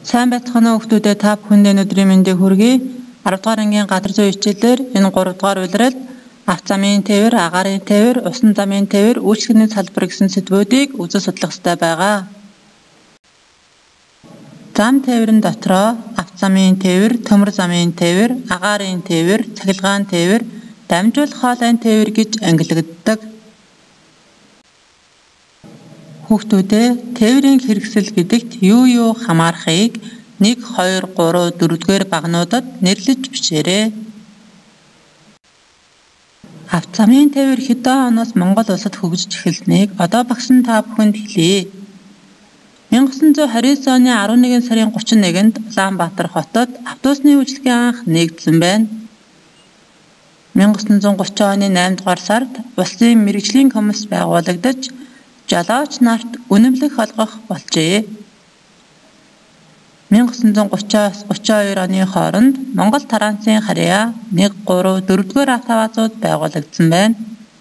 Сайн байцгаана уу хүүхдүүдээ, та бүхэнд өнөөдрийн мэндийг хүргэе. 10 дугаар ангийн газар зүйн хичээлээр энэ 3 дугаар улиралд авц замын тээвэр, агаарын тээвэр, усан замын тээвэр, үйлчлэгний салбар гэсэн сэдвүүдийг үзэж судлах ёстой байгаа. Зам тээврийн дотроо авц замын тээвэр, төмөр замын тээвэр, агаарын тээвэр, цахилгаан тээвэр, дамжуулах хоолойн тээвэр гэж ангилагддаг. Хүүхдүүдээ тээврийн хэрэгсэл гэдэгт юу хамаарахыг 1, 2, 3, 4-р багнуудад нэрлэж бичээрэй. Авц замын тээвэр хэдэн оноос Монгол улсад хөгжиж эхэлснийг одоо багш нь та бүхэнд хэлье. 1929 оны 11 сарын 31-нд Улаанбаатар хотод автобусны үйлчилгээ анх нэгдсэн байна. 1930 оны 8 дугаар сард улсын мэргэжлийн комисс байгуулагдаж жолооч нарт үнэмлэх олгох болжээ. 1930-аас 32 оны хооронд Монгол тараансын харьяа 1, 3, 4-р автобусууд байгуулагдсан байна.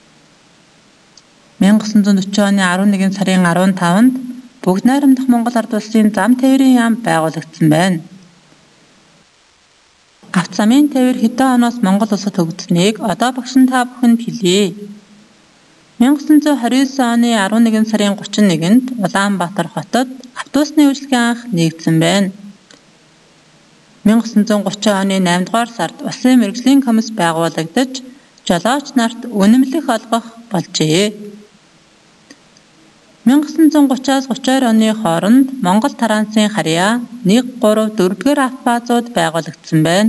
1940 оны 11 сарын 15-нд Бүгд найрамдах Монгол ард улсын зам тээврийн яам байгуулагдсан байна. Авц замын тээвэр хэдэн оноос Монгол улсад хөгжсөнийг одоо багш нь та бүхэнд хэлье. 1929 оны 11 сарын 31-нд Улаанбаатар хотод автобусны үйлчилгээ анх нэгдсэн байна. 1930 оны 8 дугаар сард улсын мэргэжлийн комисс байгуулагдаж жолооч нарт үнэмлэх олгох болжээ. 1930-аас 32 оны хооронд Монгол тараансын харьяа 1, 3, 4-р автобусууд байгуулагдсан байна.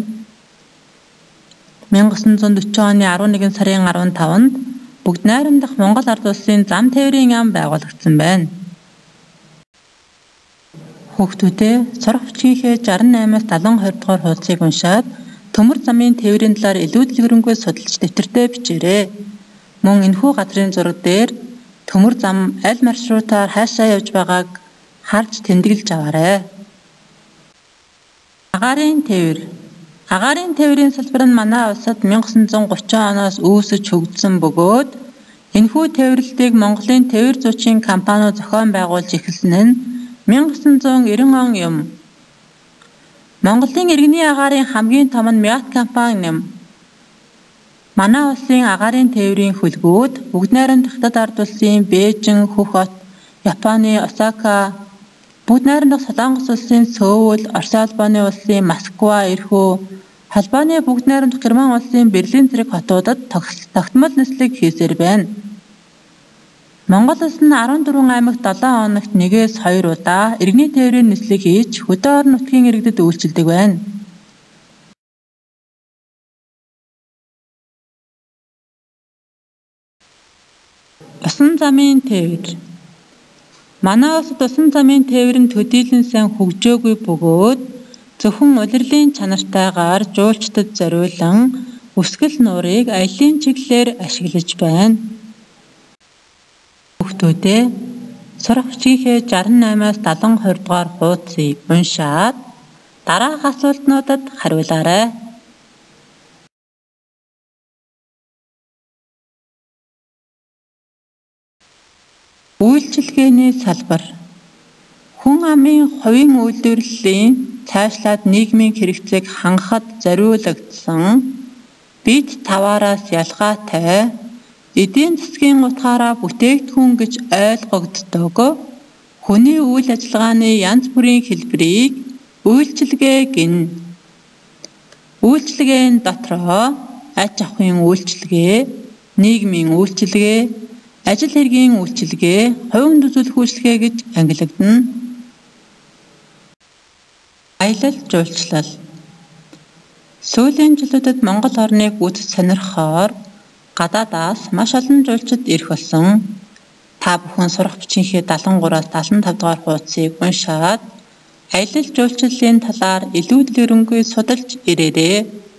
1940 оны 11 сарын 15-нд Бүгд найрамдах Монгол ард улсын зам тээврийн яам байгуулагдсан байна. Хүүхдүүдээ сурах бичгийнхээ 68-аас 72 дугаар хуудсыг уншаад төмөр замын тээврийн талаар илүү дэлгэрэнгүй судалж дэвтэртээ бичээрэй. Мөн энэхүү газрын зураг дээр төмөр зам аль маршрутаар хаашаа явж байгааг харж тэмдэглэж аваарай. Агаарын тээвэр. Агаарын тээврийн салбар нь манай улсад 1930 оноос үүсэж хөгжсөн бөгөөд энэхүү тээвэрлэлтийг Монголын тээвэр зуучин компаниуд зохион байгуулж эхэлсэн нь 1990 он юм. Монголын иргэний агаарын хамгийн том нь Мят компани юм. Манай улсын агаарын тээврийн хөлгүүд Бүгд найрамдах Хятад ард улсын Бээжин, Хөхот, Японы Осака, Бүгд найрамдах Солонгос улсын Сөүл, Орос улбаны улсын Москва, Эрхүү, Холбооны Бүгд найрамдах Герман улсын Берлин зэрэг хотуудад тогтмол нислэг хийсээр байна. Монгол улс нь 14 аймагт 7 хоногт 1-2 удаа иргэний тээврийн нислэг хийж хөдөө орон нутгийн иргэдэд үйлчилдэг байна. Усан замын тээвэр. Манай улсад усан замын тээврийн төдийлөн сайн хөгжөөгүй бөгөөд зөвхөн улирлын чанартайгаар жуулчдад зориулан үсгэл нуурыг аялын чиглэлээр ашиглаж байна. Хүүхдүүдээ сурах бичгийнхээ 68-аас 72 дугаар хуудсыг уншаад дараах асуултнуудад хариулаарай. Үйлчилгээний салбар. Хүн амын хувийн үйлдвэрлэлийн цаашлаад нийгмийн хэрэгцээг хангахад зориулагдсан бид таваараас ялгаатай эдийн засгийн утгаараа бүтээгдэхүүн гэж ойлгогддог хүний үйл ажиллагааны янз бүрийн хэлбэрийг үйлчилгээ гэнэ. Үйлчилгээний дотроо аж ахуйн үйлчилгээ, нийгмийн үйлчилгээ, ажил хэргийн үйлчилгээ, хувийн төсөөлөх үйлчилгээ гэж ангилагдана. Аялал жуулчлал. Сүүлийн жилүүдэд Монгол орныг үзэж сонирхохоор гадаадаас маш олон жуулчид ирэх болсон. Та бүхэн сурах бичгийнхээ 73-аас 75 дугаар хуудсыг уншаад аялал жуулчлалын талаар илүү дэлгэрэнгүй судалж ирээрэй.